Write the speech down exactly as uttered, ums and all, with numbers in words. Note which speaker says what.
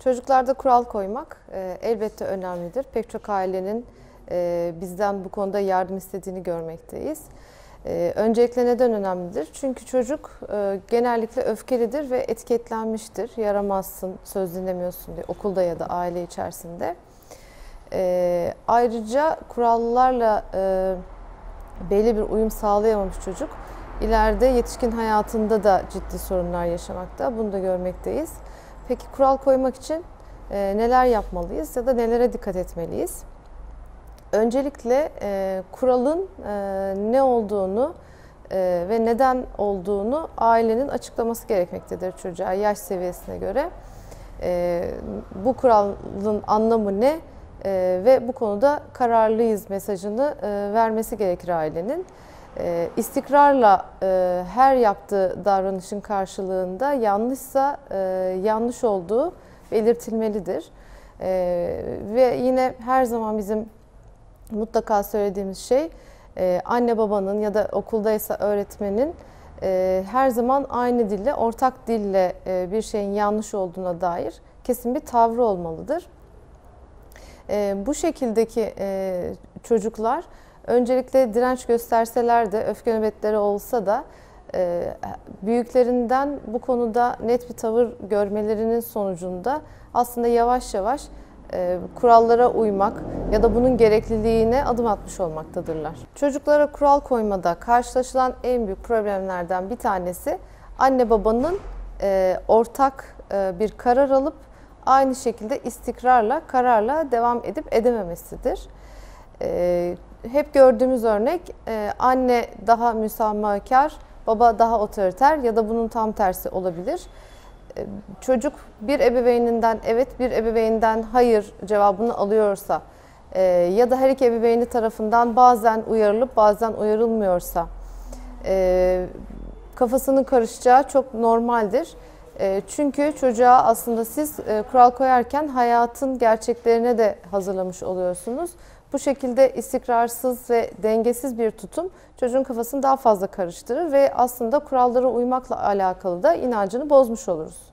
Speaker 1: Çocuklarda kural koymak e, elbette önemlidir. Pek çok ailenin e, bizden bu konuda yardım istediğini görmekteyiz. E, öncelikle neden önemlidir? Çünkü çocuk e, genellikle öfkelidir ve etiketlenmiştir. Yaramazsın, söz dinlemiyorsun diye okulda ya da aile içerisinde. E, ayrıca kurallarla e, belli bir uyum sağlayamamış çocuk ileride yetişkin hayatında da ciddi sorunlar yaşamakta. Bunu da görmekteyiz. Peki kural koymak için e, neler yapmalıyız ya da nelere dikkat etmeliyiz? Öncelikle e, kuralın e, ne olduğunu e, ve neden olduğunu ailenin açıklaması gerekmektedir çocuğa yaş seviyesine göre. E, bu kuralın anlamı ne e, ve bu konuda kararlıyız mesajını e, vermesi gerekir ailenin. E, istikrarla e, her yaptığı davranışın karşılığında yanlışsa e, yanlış olduğu belirtilmelidir. E, ve yine her zaman bizim mutlaka söylediğimiz şey e, anne babanın ya da okuldaysa öğretmenin e, her zaman aynı dille, ortak dille e, bir şeyin yanlış olduğuna dair kesin bir tavrı olmalıdır. E, bu şekildeki e, çocuklar öncelikle direnç gösterseler de, öfke nöbetleri olsa da e, büyüklerinden bu konuda net bir tavır görmelerinin sonucunda aslında yavaş yavaş e, kurallara uymak ya da bunun gerekliliğine adım atmış olmaktadırlar. Çocuklara kural koymada karşılaşılan en büyük problemlerden bir tanesi anne babanın e, ortak e, bir karar alıp aynı şekilde istikrarla, kararla devam edip edememesidir. E, Hep gördüğümüz örnek anne daha müsamahakar, baba daha otoriter ya da bunun tam tersi olabilir. Çocuk bir ebeveyninden evet, bir ebeveyninden hayır cevabını alıyorsa ya da her iki ebeveyni tarafından bazen uyarılıp bazen uyarılmıyorsa kafasının karışacağı çok normaldir. Çünkü çocuğa aslında siz kural koyarken hayatın gerçeklerine de hazırlamış oluyorsunuz. Bu şekilde istikrarsız ve dengesiz bir tutum çocuğun kafasını daha fazla karıştırır ve aslında kurallara uymakla alakalı da inancını bozmuş oluruz.